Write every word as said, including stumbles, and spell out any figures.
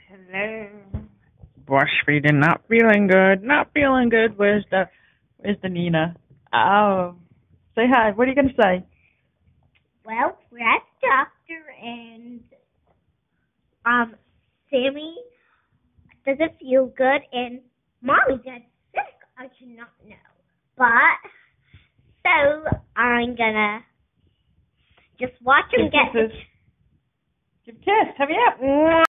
Hello. Breastfeeding, not feeling good, not feeling good. Where's the, where's the Nina? Oh, say hi. What are you going to say? Well, we're at Doctor and um, Sammy doesn't feel good and Mommy got sick. I do not know. But, so I'm gonna just watch him Give get... kisses. Give a kiss. Have you up?